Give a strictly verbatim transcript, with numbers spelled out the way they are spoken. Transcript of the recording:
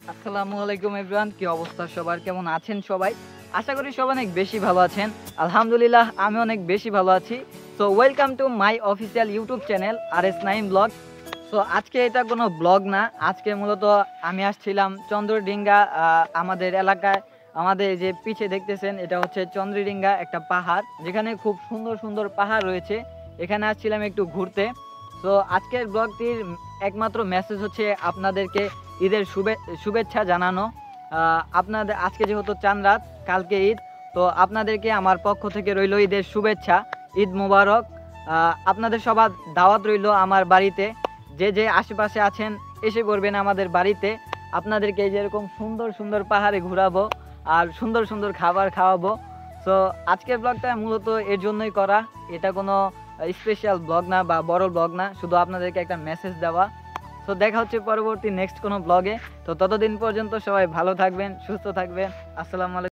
আসসালামু আলাইকুম এভরিওয়ান, কি অবস্থা সবার, কেমন আছেন সবাই? আশা করি সবাই অনেক বেশি ভালো আছেন। আলহামদুলিল্লাহ আমি অনেক বেশি ভালো আছি। So welcome to my official YouTube channel R S Naim blog. So আজকে এটা কোনো ব্লগ না, আজকে মূলত আমি আসছিলাম চন্দ্রডিঙ্গা। আমাদের এলাকায় আমাদের যে পিছে দেখতেছেন এটা হচ্ছে চন্দ্রডিঙ্গা, একটা পাহাড় যেখানে খুব সুন্দর সুন্দর পাহাড় রয়েছে। এখানে আসছিলাম একটু ঘুরতে। তো আজকের ব্লগটির একমাত্র মেসেজ হচ্ছে আপনাদেরকে ঈদের শুভেচ্ছা জানানো। আপনাদের আজকে যেহেতু চাঁদ রাত, কালকে ঈদ, তো আপনাদেরকে আমার পক্ষ থেকে রইল ঈদের শুভেচ্ছা, ঈদ মুবারক। আপনাদের সবার দাওয়াত রইল আমার বাড়িতে। যে যে আশেপাশে আছেন এসে পড়বেন আমাদের বাড়িতে। আপনাদেরকে যেরকম সুন্দর সুন্দর পাহাড়ে ঘোরাবো আর সুন্দর সুন্দর খাবার খাওয়াবো। তো আজকের ব্লগটা মূলত এর জন্যই করা। এটা কোনো স্পেশাল ব্লগ না বা বড় ব্লগ না, শুধু আপনাদেরকে একটা মেসেজ দেওয়া। তো দেখা হচ্ছে পরবর্তী নেক্সট কোনো ব্লগে। তো ততদিন পর্যন্ত সবাই ভালো থাকবেন, সুস্থ থাকবেন। আসসালামু আলাইকুম।